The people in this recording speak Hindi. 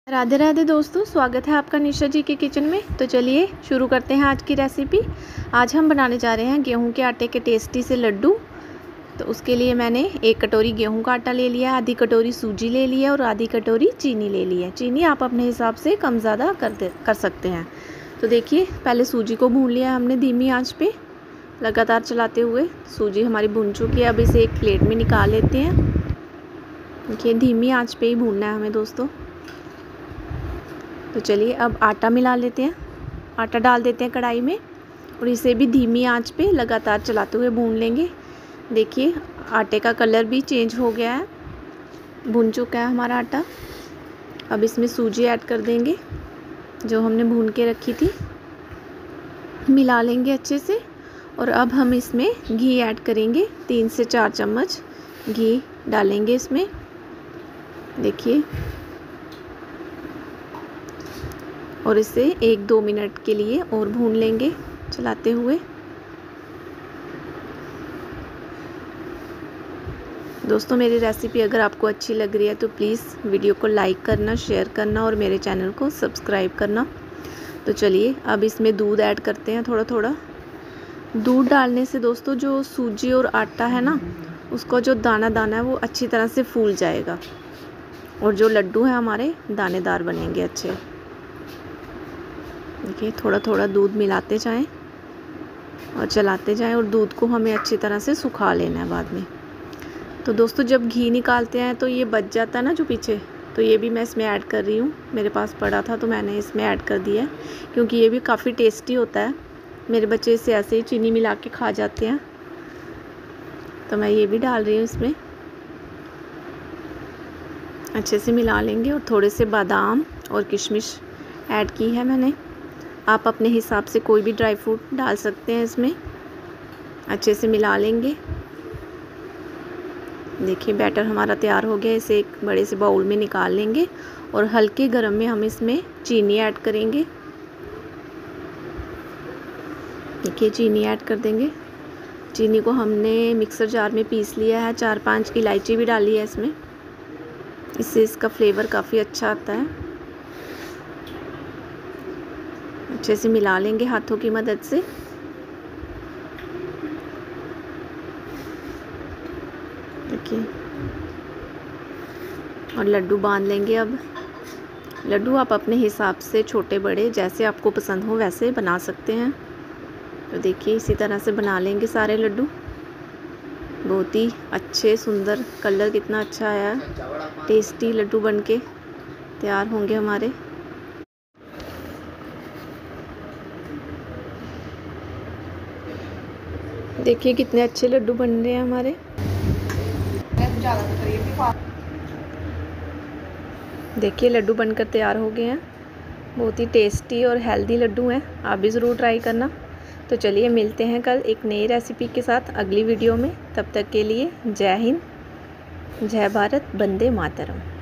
राधे राधे दोस्तों, स्वागत है आपका निशा जी के किचन में। तो चलिए शुरू करते हैं आज की रेसिपी। आज हम बनाने जा रहे हैं गेहूं के आटे के टेस्टी से लड्डू। तो उसके लिए मैंने 1 कटोरी गेहूं का आटा ले लिया, आधी कटोरी सूजी ले लिया और आधी कटोरी चीनी ले ली है। चीनी आप अपने हिसाब से कम ज़्यादा कर सकते हैं। तो देखिए, पहले सूजी को भून लिया हमने धीमी आँच पर, लगातार चलाते हुए। सूजी हमारी भून चुकी है। अब इसे एक प्लेट में निकाल लेते हैं। देखिए, धीमी आँच पर ही भूनना है हमें दोस्तों। तो चलिए अब आटा मिला लेते हैं। आटा डाल देते हैं कढ़ाई में और इसे भी धीमी आंच पे लगातार चलाते हुए भून लेंगे। देखिए, आटे का कलर भी चेंज हो गया है, भून चुका है हमारा आटा। अब इसमें सूजी ऐड कर देंगे जो हमने भून के रखी थी, मिला लेंगे अच्छे से। और अब हम इसमें घी ऐड करेंगे, 3 से 4 चम्मच घी डालेंगे इसमें। देखिए, और इसे 1-2 मिनट के लिए और भून लेंगे चलाते हुए। दोस्तों, मेरी रेसिपी अगर आपको अच्छी लग रही है तो प्लीज़ वीडियो को लाइक करना, शेयर करना और मेरे चैनल को सब्सक्राइब करना। तो चलिए अब इसमें दूध ऐड करते हैं थोड़ा थोड़ा। दूध डालने से दोस्तों जो सूजी और आटा है ना, उसका जो दाना दाना है वो अच्छी तरह से फूल जाएगा और जो लड्डू हैं हमारे दानेदार बनेंगे अच्छे। देखिए, थोड़ा थोड़ा दूध मिलाते जाएं और चलाते जाएं और दूध को हमें अच्छी तरह से सुखा लेना है बाद में। तो दोस्तों, जब घी निकालते हैं तो ये बच जाता है ना जो पीछे, तो ये भी मैं इसमें ऐड कर रही हूँ। मेरे पास पड़ा था तो मैंने इसमें ऐड कर दिया है, क्योंकि ये भी काफ़ी टेस्टी होता है। मेरे बच्चे इसे ऐसे ही चीनी मिला के खा जाते हैं, तो मैं ये भी डाल रही हूँ इसमें। अच्छे से मिला लेंगे और थोड़े से बादाम और किशमिश ऐड की है मैंने। आप अपने हिसाब से कोई भी ड्राई फ्रूट डाल सकते हैं इसमें। अच्छे से मिला लेंगे। देखिए, बैटर हमारा तैयार हो गया। इसे एक बड़े से बाउल में निकाल लेंगे और हल्के गरम में हम इसमें चीनी ऐड करेंगे। देखिए, चीनी ऐड कर देंगे। चीनी को हमने मिक्सर जार में पीस लिया है। 4-5 इलायची भी डाली है इसमें, इससे इसका फ्लेवर काफ़ी अच्छा आता है। अच्छे से मिला लेंगे हाथों की मदद से। देखिए, और लड्डू बांध लेंगे। अब लड्डू आप अपने हिसाब से छोटे बड़े जैसे आपको पसंद हो वैसे बना सकते हैं। तो देखिए, इसी तरह से बना लेंगे सारे लड्डू। बहुत ही अच्छे सुंदर, कलर कितना अच्छा आया है। टेस्टी लड्डू बनके तैयार होंगे हमारे। देखिए, कितने अच्छे लड्डू बन रहे हैं हमारे। देखिए, लड्डू बनकर तैयार हो गए हैं। बहुत ही टेस्टी और हेल्दी लड्डू हैं। आप भी ज़रूर ट्राई करना। तो चलिए मिलते हैं कल एक नई रेसिपी के साथ अगली वीडियो में। तब तक के लिए जय हिंद, जय भारत, वंदे मातरम।